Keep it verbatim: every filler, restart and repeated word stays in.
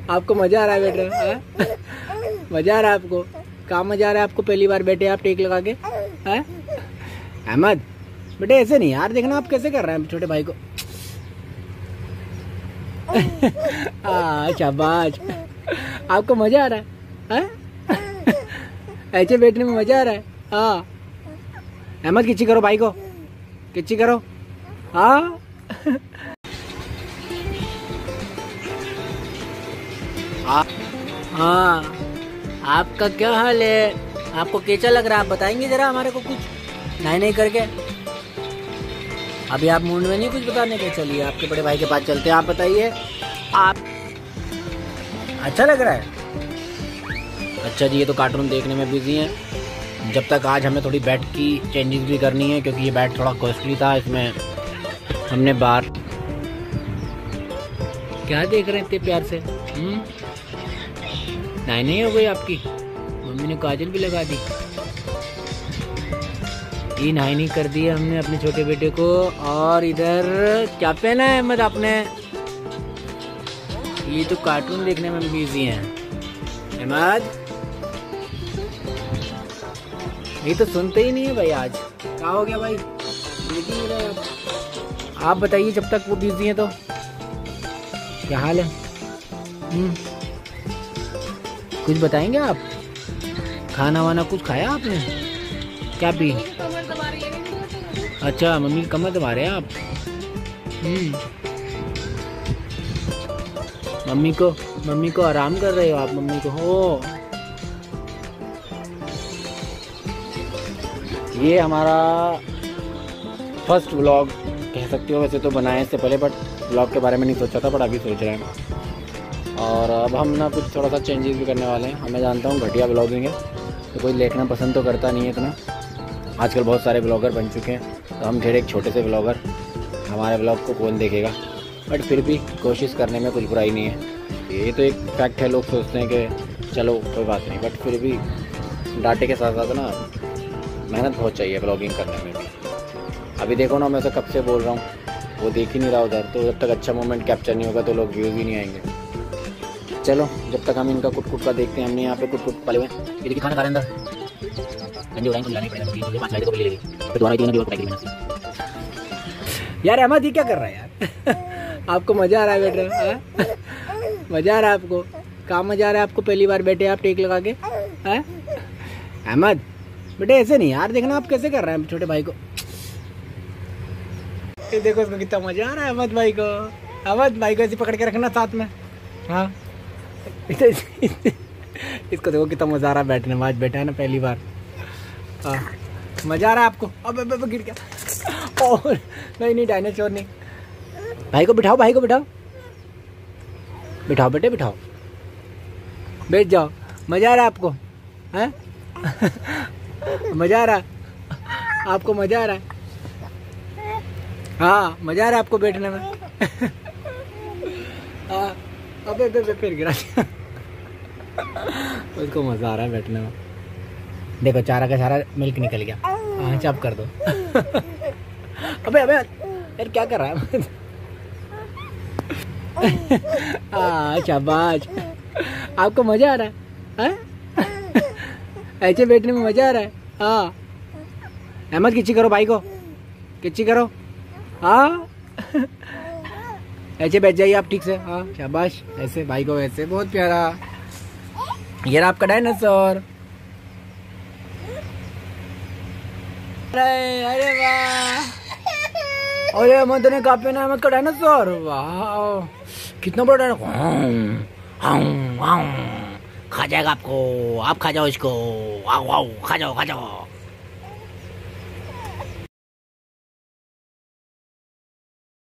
आपको मजा आ रहा है बेटा? मजा आ रहा है आपको? कहाँ मजा आ रहा है आपको? पहली बार बैठे आप टेक लगा के? हैं अहमद बेटे ऐसे नहीं यार, देखना आप कैसे कर रहे हैं छोटे भाई को। हाँ शाबाश, आपको मजा आ रहा है? हैं ऐसे बैठने में मजा आ रहा है? हाँ अहमद किच्ची करो भाई को, किच्ची करो। हाँ हाँ आपका क्या हाल है? आपको कैसा लग रहा है? आप बताएंगे जरा हमारे को कुछ नहीं नहीं करके। अभी आप मूड में नहीं कुछ बताने के? चलिए आपके बड़े भाई के पास चलते हैं। आप बताइए, आप अच्छा लग रहा है? अच्छा जी, ये तो कार्टून देखने में बिजी हैं। जब तक आज हमें थोड़ी बैट की चेंजेस भी करनी है, क्योंकि ये बैट थोड़ा कॉस्टली था। इसमें हमने बार क्या देख रहे हैं इतने प्यार से? हम्म नहीं नहीं हो गई आपकी? मम्मी ने काजल भी लगा दी। ये नहीं नहीं कर दिया हमने अपने छोटे बेटे को। और इधर क्या पहना है अहमद आपने? ये तो कार्टून देखने में बिजी हैं। अहमद ये तो सुनते ही नहीं है भाई। आज क्या हो गया भाई? देख ही नहीं रहे आप। आप बताइए जब तक वो बिजी हैं तो क्या हाल है? हम्म कुछ बताएंगे आप? खाना वाना कुछ खाया आपने? क्या पी? अच्छा मम्मी की कमर दबा रहे हैं आप? हम्म मम्मी को मम्मी को आराम कर रहे हो आप? मम्मी को हो। ये हमारा फर्स्ट व्लॉग कह सकते हो वैसे तो, बनाए इससे पहले, बट व्लॉग के बारे में नहीं सोचा था, बट अभी सोच रहे हैं। और अब हम ना कुछ थोड़ा सा चेंजेस भी करने वाले हैं। हमें जानता हूँ घटिया ब्लॉगिंग है तो कोई देखना पसंद तो करता नहीं है इतना। आजकल बहुत सारे ब्लॉगर बन चुके हैं, तो हम फिर एक छोटे से ब्लॉगर, हमारे ब्लॉग को कौन देखेगा? बट फिर भी कोशिश करने में कुछ बुराई नहीं है। ये तो एक फैक्ट है, लोग सोचते हैं कि चलो कोई बात नहीं, बट फिर भी डाटे के साथ साथ ना मेहनत बहुत चाहिए ब्लॉगिंग करने में भी। अभी देखो ना, मैं तो कब से बोल रहा हूँ, वो देख ही नहीं रहा उधर। तो जब तक अच्छा मोमेंट कैप्चर नहीं होगा तो लोग व्यूज़ ही नहीं आएंगे। चलो जब तक हम इनका कुट कुट का देखते हैं। हमने यहाँ पे कुट कुट पले हुए हैं, ये देखिए खाना खा रहे हैं अंदर। गंजे उड़ाएंगे, लाने पड़ेगा मुझे, पाँच लाइट को ले लेगी फिर दोबारा तीन दिवस पड़ेगी मेहनत। यार अहमद ये क्या कर रहा है यार? आपको मजा आ रहा है बेटा? मजा आ रहा है आपको? कहाँ मजा आ रहा है आपको? पहली बार बैठे आप टेक लगा के? हैं अहमद बेटे ऐसे नहीं यार, देखना आप कैसे कर रहे हैं छोटे भाई को। ये देखो उसको कितना मजा आ रहा है अहमद भाई को। अहमद भाई को ऐसे पकड़ के रखना साथ में। हाँ इसको देखो कितना मजा आ रहा है बैठने में। आज बैठा है ना पहली बार। हाँ मजा आ रहा है आपको? अब अब गिर गया। और नहीं नहीं डायनासोर नहीं। भाई को बिठाओ, भाई को बिठाओ, बिठाओ बेटे बिठाओ, बैठ जाओ। मजा आ रहा है आपको? हैं मजा आ रहा है आपको? मजा आ रहा है? हाँ मजा आ रहा है आपको बैठने में? हाँ अबे अबे फिर गिरा। उसको मजा आ रहा है बैठने में। देखो चारा का सारा मिल्क निकल गया। हाँ चाप कर दो। अबे अबे यार क्या कर रहा है? हाँ शाबाश, आपको मजा आ रहा है? ऐसे बैठने में मजा आ रहा है? हाँ अहमद किच्ची करो भाई को, किच्ची करो। हाँ ऐसे बैठ जाइए आप ठीक से। हाँ शाबाश, ऐसे भाई को ऐसे, बहुत प्यारा। ये रहा आपका डायनासोर। अरे अरे वाह, अरे अहमद ने कहा पहना अहमद का डायनासोर। वाह कितना बड़ा डायनासोर। खा जाएगा आपको, आप खा जाओ इसको। आओ आओ खा जाओ खा जाओ।